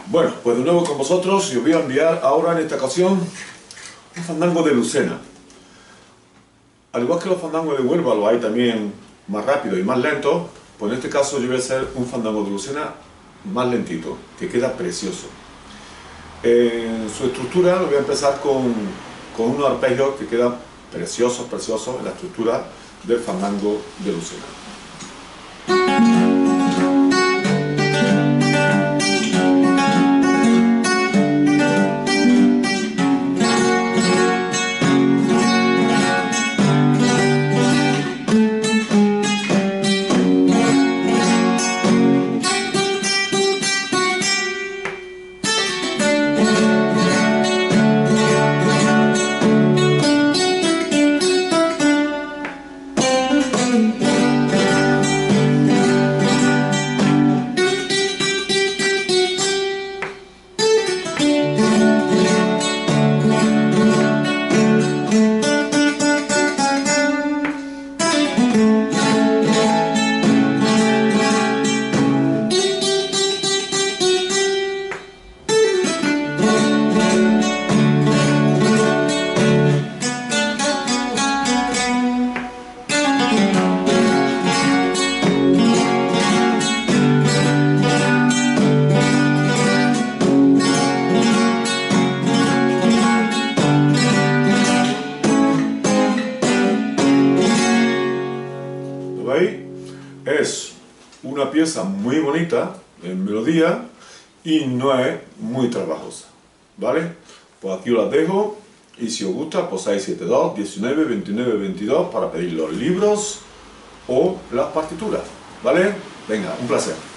Bueno, pues de nuevo con vosotros y os voy a enviar ahora en esta ocasión un fandango de Lucena. Al igual que los fandangos de Huelva lo hay también más rápido y más lento, pues en este caso yo voy a hacer un fandango de Lucena más lentito, que queda precioso. En su estructura lo voy a empezar con unos arpegios que quedan preciosos en la estructura del fandango de Lucena. ¿Veis? Es una pieza muy bonita en melodía y no es muy trabajosa, ¿vale? Pues aquí os las dejo y si os gusta, pues 672 19 29 22 para pedir los libros o las partituras, ¿vale? Venga, un placer.